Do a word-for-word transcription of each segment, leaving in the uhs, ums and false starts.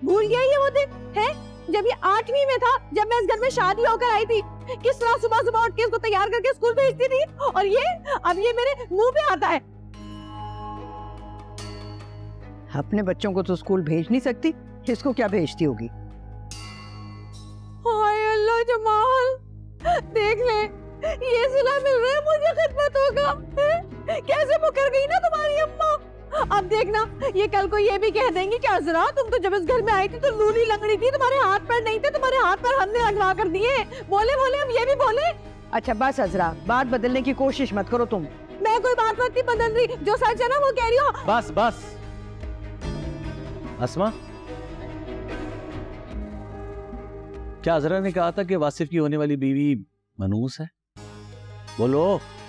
भूल गया ये वो दिन है जब ये आठवीं में था, जब मैं इस घर में शादी होकर आई थी, किस तरह सुबह सुबह उठ के इसको तैयार करके स्कूल भेजती थी, और ये अब ये मेरे मुंह पे आता है। अपने बच्चों को तो स्कूल भेज नहीं सकती, इसको क्या भेजती होगी? हाय अल्लाह जमाल, देख ले ये सिला मिल रहा है मुझे खिदमतों का। कैसे मुकर गई ना तुम्हारी अम्मा। अब देखना ये कल को ये भी कह देंगी कि अजरा तुम तो जब इस घर में आई थी तो लूली लंगड़ी थी, तुम्हारे हाथ पैर नहीं थे, तुम्हारे हाथ पैर हमने लगवा कर दिए। बोले बोले हम ये भी बोले। अच्छा बस अजरा, बात बदलने की कोशिश मत करो तुम। मैं कोई बात मत नहीं बदल रही, जो सच है ना वो कह रही हो। बस बस अस्मा, क्या अजरा ने कहा था कि वासिफ की होने वाली बीवी मनूस है? बोलो।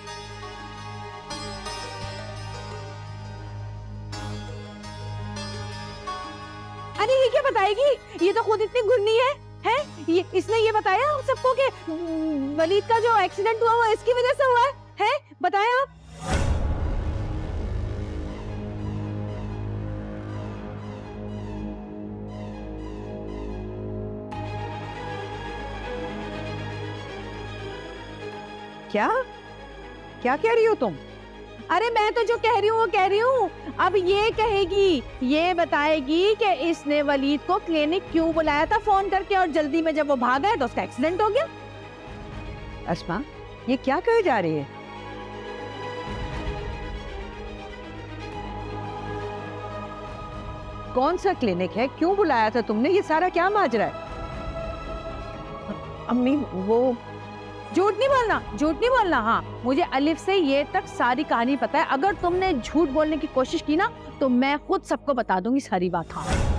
अरे ये क्या बताएगी, ये तो खुद इतनी गुन्नी है, है? ये इसने ये बताया हम सबको कि वलीद का जो एक्सीडेंट हुआ वो इसकी वजह से हुआ है, है? बताया आप? क्या क्या कह रही हो तुम? अरे मैं तो जो कह रही हूँ वो कह रही हूँ। अब ये कहेगी, ये बताएगी कि इसने वलीद को क्लिनिक क्यों बुलाया था फोन करके, और जल्दी में जब वो भागा है तो उसका एक्सीडेंट हो गया। अस्मा ये क्या कहे जा रही है? कौन सा क्लिनिक है, क्यों बुलाया था तुमने, ये सारा क्या माजरा है? अम्मी वो झूठ नहीं बोलना, झूठ नहीं बोलना। हाँ मुझे अलिफ से ये तक सारी कहानी पता है। अगर तुमने झूठ बोलने की कोशिश की ना तो मैं खुद सबको बता दूंगी सारी बात। हाँ